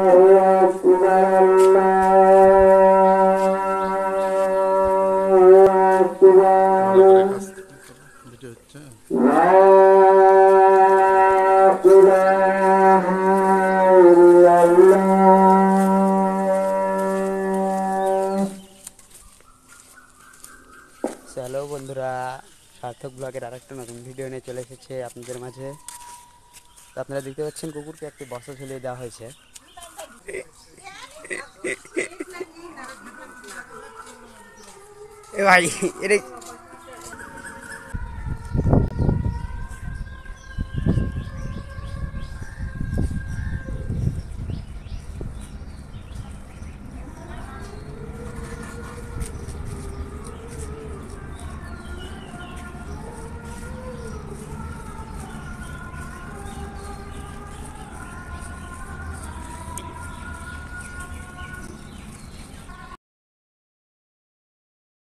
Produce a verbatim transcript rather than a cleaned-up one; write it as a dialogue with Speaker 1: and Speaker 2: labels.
Speaker 1: Hello বন্ধুরা, সার্থক ব্লগের আরেকটা নতুন ভিডিও নিয়ে চলে এসেছে আপনাদের মাঝে। তো আপনারা দেখতে পাচ্ছেন কুকুরকে একটি বস্তা ঝুলিয়ে দেওয়া হয়েছে। এ ভাই, এটা